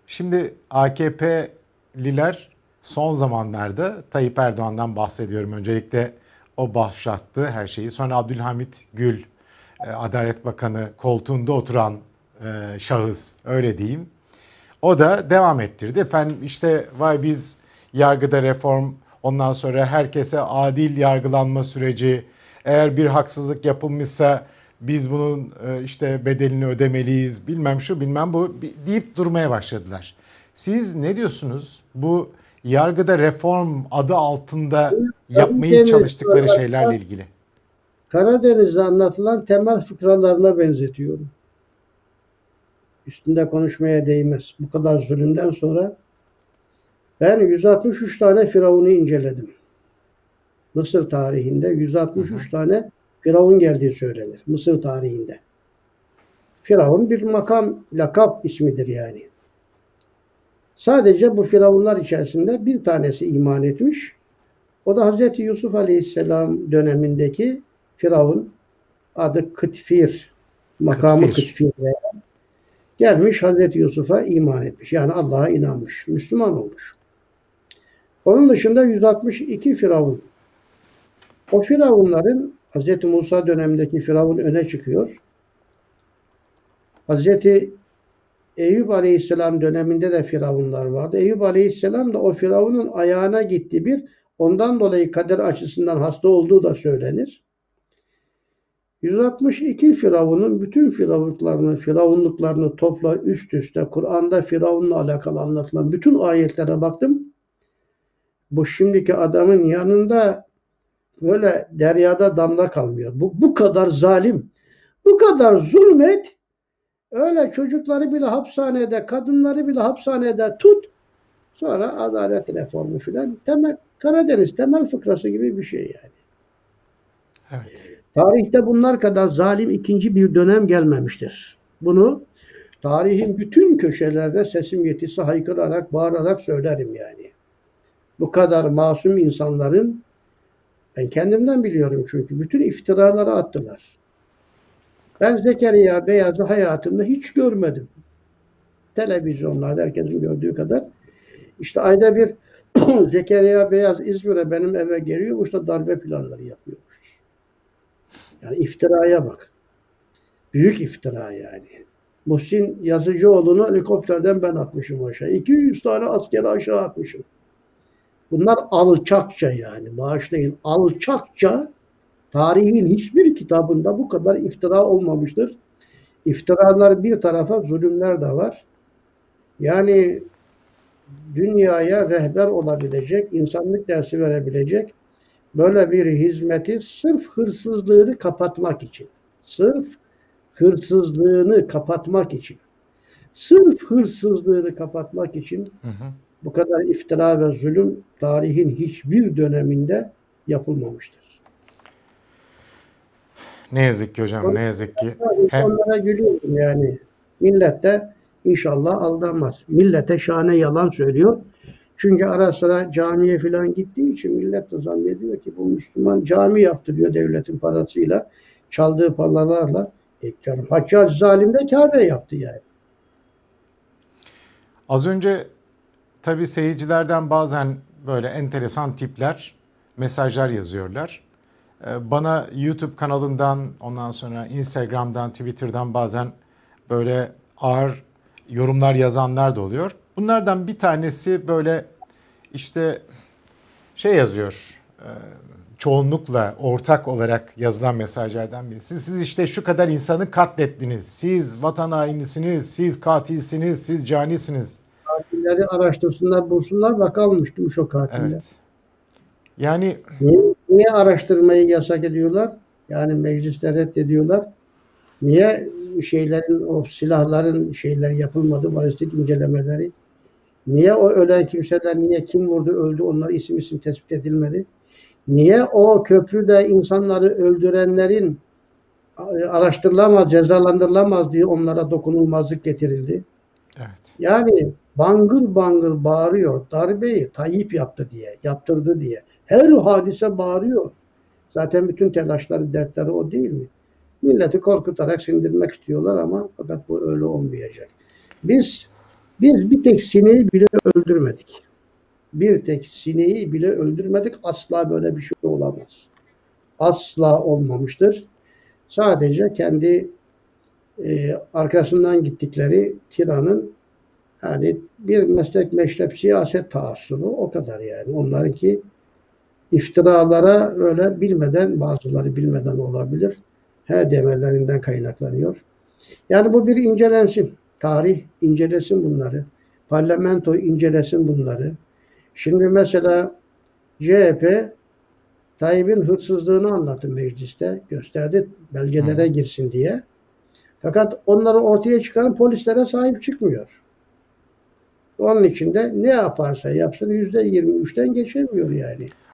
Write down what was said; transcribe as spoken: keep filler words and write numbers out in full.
Şimdi A K P'liler son zamanlarda Tayyip Erdoğan'dan bahsediyorum. Öncelikle o başlattı her şeyi. Sonra Abdülhamit Gül, Adalet Bakanı koltuğunda oturan e, şahıs, öyle diyeyim. O da devam ettirdi. Efendim işte vay biz yargıda reform, ondan sonra herkese adil yargılanma süreci, eğer bir haksızlık yapılmışsa biz bunun işte bedelini ödemeliyiz, bilmem şu bilmem bu deyip durmaya başladılar. Siz ne diyorsunuz bu yargıda reform adı altında yapmayı çalıştıkları şeylerle ilgili? Karadeniz'de anlatılan temel fıkralarına benzetiyorum. Üstünde konuşmaya değmez. Bu kadar zulümden sonra ben yüz altmış üç tane firavunu inceledim. Mısır tarihinde yüz altmış üç hı hı. tane firavun geldiği söylenir. Mısır tarihinde. Firavun bir makam, lakap ismidir yani. Sadece bu firavunlar içerisinde bir tanesi iman etmiş. O da Hazreti Yusuf Aleyhisselam dönemindeki firavun, adı Kıtfir. Makamı Kıtfir. Kıtfir. Gelmiş Hazreti Yusuf'a iman etmiş. Yani Allah'a inanmış. Müslüman olmuş. Onun dışında yüz altmış iki firavun. O firavunların Hazreti Musa dönemindeki firavun öne çıkıyor. Hazreti Eyüp Aleyhisselam döneminde de firavunlar vardı. Eyüp Aleyhisselam da o firavunun ayağına gitti bir. Ondan dolayı kader açısından hasta olduğu da söylenir. yüz altmış iki firavunun bütün firavunluklarını, firavunluklarını topla üst üste Kur'an'da firavunla alakalı anlatılan bütün ayetlere baktım. Bu şimdiki adamın yanında böyle deryada damla kalmıyor. Bu, bu kadar zalim, bu kadar zulmet, öyle çocukları bile hapishanede, kadınları bile hapishanede tut, sonra adalet reformu filan. Temel, Karadeniz temel fıkrası gibi bir şey yani. Evet. Tarihte bunlar kadar zalim ikinci bir dönem gelmemiştir. Bunu tarihin bütün köşelerinde sesim yetisi haykırarak, bağırarak söylerim yani. Bu kadar masum insanların, ben kendimden biliyorum çünkü, bütün iftiraları attılar. Ben Zekeriya Beyaz'ı hayatımda hiç görmedim. Televizyonlarda herkesin gördüğü kadar. İşte ayda bir Zekeriya Beyaz İzmir'e benim eve geliyor, işte darbe planları yapıyormuş. Yani iftiraya bak. Büyük iftira yani. Muhsin Yazıcıoğlu'nu helikopterden ben atmışım aşağı. iki yüz tane askeri aşağı atmışım. Bunlar alçakça yani. Bağışlayın. Alçakça, tarihin hiçbir kitabında bu kadar iftira olmamıştır. İftiralar bir tarafa, zulümler de var. Yani dünyaya rehber olabilecek, insanlık dersi verebilecek böyle bir hizmeti sırf hırsızlığını kapatmak için, sırf hırsızlığını kapatmak için, sırf hırsızlığını kapatmak için hı hı. bu kadar iftira ve zulüm tarihin hiçbir döneminde yapılmamıştır. Ne yazık ki hocam, ne yazık ki. İnsanlara gülüyorum yani. Millet de inşallah aldanmaz. Millete şahane yalan söylüyor. Çünkü ara sıra camiye falan gittiği için millet de zannediyor ki bu Müslüman cami yaptırıyor devletin parasıyla, çaldığı paralarla. E, Haccac zalim de Kabe yaptı yani. Az önce tabii seyircilerden bazen böyle enteresan tipler mesajlar yazıyorlar. Bana YouTube kanalından, ondan sonra Instagram'dan, Twitter'dan bazen böyle ağır yorumlar yazanlar da oluyor. Bunlardan bir tanesi böyle işte şey yazıyor, çoğunlukla ortak olarak yazılan mesajlardan birisi. Siz işte şu kadar insanı katlettiniz, siz vatan hainisiniz, siz katilsiniz, siz canisiniz. Katilleri araştırsınlar, bulsunlar, bakalmıştım o katiller. Evet. Yani niye, niye araştırmayı yasak ediyorlar? Yani meclisler reddediyorlar. Niye şeylerin, o silahların şeyleri yapılmadı, balistik incelemeleri? Niye o ölen kimseler, niye kim vurdu, öldü, onlar isim isim tespit edilmedi? Niye o köprüde insanları öldürenlerin araştırılamaz, cezalandırılamaz diye onlara dokunulmazlık getirildi? Evet. Yani bangır bangır bağırıyor. Darbeyi Tayyip yaptı diye, yaptırdı diye. Her hadise bağırıyor. Zaten bütün telaşları, dertleri o değil mi? Milleti korkutarak sindirmek istiyorlar ama fakat bu öyle olmayacak. Biz Biz bir tek sineği bile öldürmedik. Bir tek sineği bile öldürmedik. Asla böyle bir şey olamaz. Asla olmamıştır. Sadece kendi e, arkasından gittikleri tiranın yani bir meslek meşrep siyaset taassubu o kadar yani. Onlarınki iftiralara öyle bilmeden bazıları bilmeden olabilir. He demelerinden kaynaklanıyor. Yani bu bir incelensin. Tarih incelesin bunları. Parlamento incelesin bunları. Şimdi mesela C H P Tayyip'in hırsızlığını anlattı mecliste. Gösterdi belgelere girsin diye. Fakat onları ortaya çıkaran polislere sahip çıkmıyor. Onun için de ne yaparsa yapsın yüzde yirmi üçten geçemiyor yani.